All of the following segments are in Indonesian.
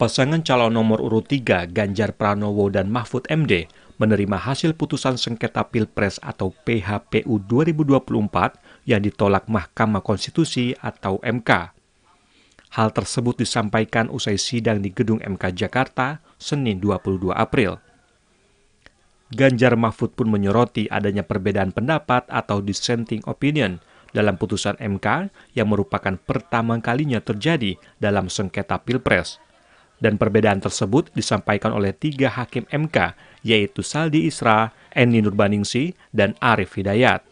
Pasangan calon nomor urut 3 Ganjar Pranowo dan Mahfud MD menerima hasil putusan sengketa Pilpres atau PHPU 2024 yang ditolak Mahkamah Konstitusi atau MK. Hal tersebut disampaikan usai sidang di Gedung MK Jakarta, Senin 22 April. Ganjar Mahfud pun menyoroti adanya perbedaan pendapat atau dissenting opinion dalam putusan MK yang merupakan pertama kalinya terjadi dalam sengketa Pilpres. Dan perbedaan tersebut disampaikan oleh 3 hakim MK, yaitu Saldi Isra, Eni Nurbaningsi, dan Arief Hidayat.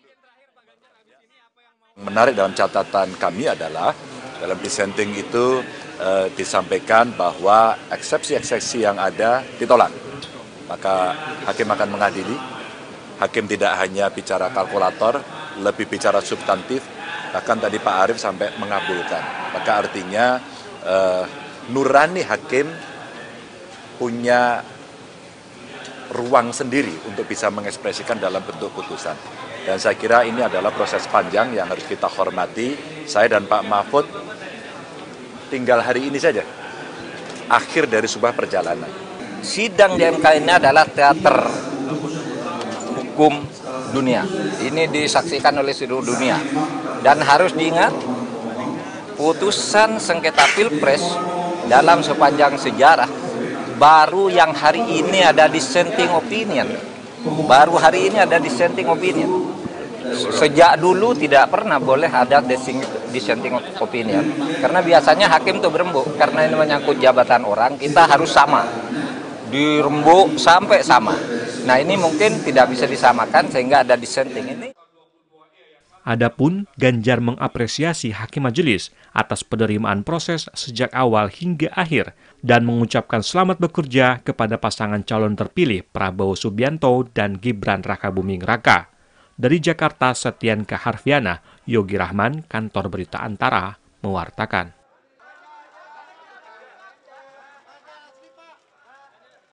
Menarik dalam catatan kami adalah dalam dissenting itu disampaikan bahwa eksepsi-eksepsi yang ada ditolak. Maka hakim akan mengadili. Hakim tidak hanya bicara kalkulator, lebih bicara substantif. Bahkan tadi Pak Arief sampai mengabulkan. Maka artinya nurani hakim punya ruang sendiri untuk bisa mengekspresikan dalam bentuk putusan. Dan saya kira ini adalah proses panjang yang harus kita hormati. Saya dan Pak Mahfud tinggal hari ini saja, akhir dari sebuah perjalanan. Sidang di MK ini adalah teater hukum dunia. Ini disaksikan oleh seluruh dunia. Dan harus diingat, putusan sengketa Pilpres dalam sepanjang sejarah, baru yang hari ini ada dissenting opinion. Baru hari ini ada dissenting opinion. Sejak dulu tidak pernah boleh ada dissenting opinion. Karena biasanya hakim itu berembuk. Karena ini menyangkut jabatan orang, kita harus sama. Dirembuk sampai sama. Nah ini mungkin tidak bisa disamakan sehingga ada dissenting ini. Adapun Ganjar mengapresiasi hakim majelis atas penerimaan proses sejak awal hingga akhir dan mengucapkan selamat bekerja kepada pasangan calon terpilih Prabowo Subianto dan Gibran Rakabuming Raka. Dari Jakarta, Setyanka Harfiana, Yogi Rahman, Kantor Berita Antara, mewartakan.